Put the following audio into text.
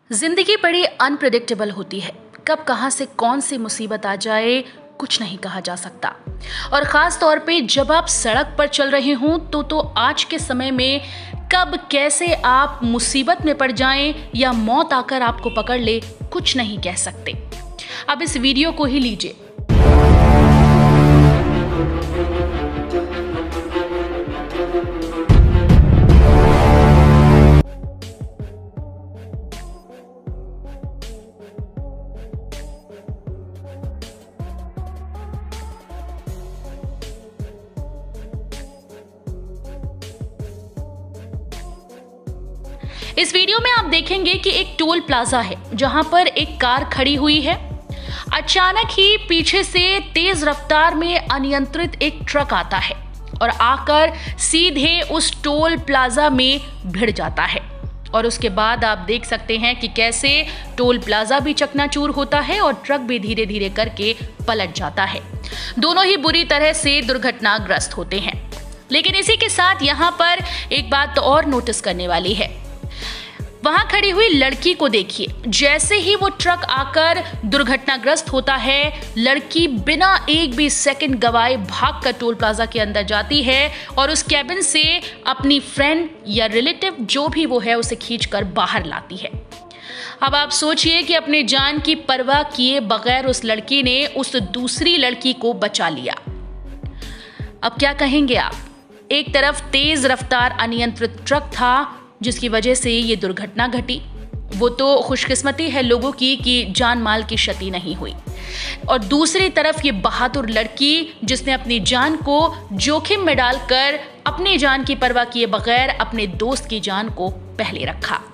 जिंदगी बड़ी अनप्रिडिक्टेबल होती है। कब कहां से कौन सी मुसीबत आ जाए कुछ नहीं कहा जा सकता। और खास तौर पे जब आप सड़क पर चल रहे हों तो आज के समय में कब कैसे आप मुसीबत में पड़ जाएं या मौत आकर आपको पकड़ ले कुछ नहीं कह सकते। अब इस वीडियो को ही लीजिए। इस वीडियो में आप देखेंगे कि एक टोल प्लाजा है जहां पर एक कार खड़ी हुई है। अचानक ही पीछे से तेज रफ्तार में अनियंत्रित एक ट्रक आता है और आकर सीधे उस टोल प्लाजा में भिड़ जाता है। और उसके बाद आप देख सकते हैं कि कैसे टोल प्लाजा भी चकनाचूर होता है और ट्रक भी धीरे धीरे करके पलट जाता है। दोनों ही बुरी तरह से दुर्घटनाग्रस्त होते हैं। लेकिन इसी के साथ यहाँ पर एक बात तो और नोटिस करने वाली है। वहां खड़ी हुई लड़की को देखिए, जैसे ही वो ट्रक आकर दुर्घटनाग्रस्त होता है, लड़की बिना एक भी सेकंड गवाए भागकर टोल प्लाजा के अंदर जाती है और उस कैबिन से अपनी फ्रेंड या रिलेटिव जो भी वो है उसे खींचकर बाहर लाती है। अब आप सोचिए कि अपने जान की परवाह किए बगैर उस लड़की ने उस दूसरी लड़की को बचा लिया। अब क्या कहेंगे आप? एक तरफ तेज रफ्तार अनियंत्रित ट्रक था जिसकी वजह से ये दुर्घटना घटी। वो तो खुशकिस्मती है लोगों की कि जान माल की क्षति नहीं हुई। और दूसरी तरफ ये बहादुर लड़की जिसने अपनी जान को जोखिम में डालकर अपनी जान की परवाह किए बगैर अपने दोस्त की जान को पहले रखा।